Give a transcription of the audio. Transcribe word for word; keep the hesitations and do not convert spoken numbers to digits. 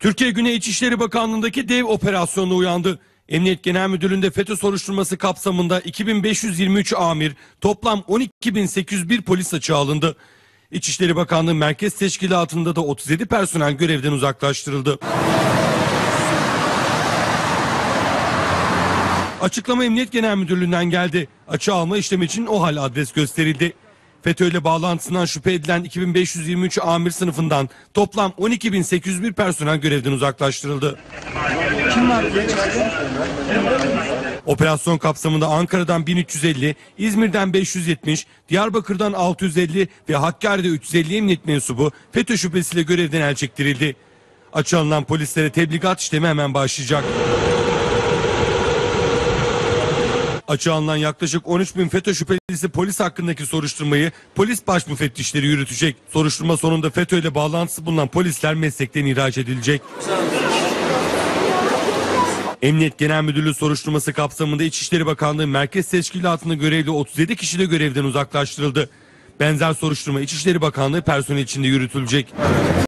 Türkiye Güney İçişleri Bakanlığı'ndaki dev operasyonla uyandı. Emniyet Genel Müdürlüğü'nde FETÖ soruşturması kapsamında iki bin beş yüz yirmi üç amir, toplam on iki bin sekiz yüz bir polis açığa alındı. İçişleri Bakanlığı Merkez Teşkilatı'nda da otuz yedi personel görevden uzaklaştırıldı. Açıklama Emniyet Genel Müdürlüğü'nden geldi. Açığa alma işlemi için OHAL adres gösterildi. FETÖ ile bağlantısından şüphe edilen iki bin beş yüz yirmi üç amir sınıfından toplam on iki bin sekiz yüz bir personel görevden uzaklaştırıldı. Kim var? Operasyon kapsamında Ankara'dan bin üç yüz elli, İzmir'den beş yüz yetmiş, Diyarbakır'dan altı yüz elli ve Hakkari'de üç yüz elli emniyet mensubu FETÖ şüphesiyle görevden el çektirildi. Açığa alınan polislere tebligat işlemi hemen başlayacak. Açığa alınan yaklaşık on üç bin FETÖ şüphelisi polis hakkındaki soruşturmayı polis baş müfettişleri yürütecek. Soruşturma sonunda FETÖ ile bağlantısı bulunan polisler meslekten ihraç edilecek. Emniyet Genel Müdürlüğü soruşturması kapsamında İçişleri Bakanlığı Merkez Teşkilatı'nda görevli otuz yedi kişi de görevden uzaklaştırıldı. Benzer soruşturma İçişleri Bakanlığı personeli içinde yürütülecek.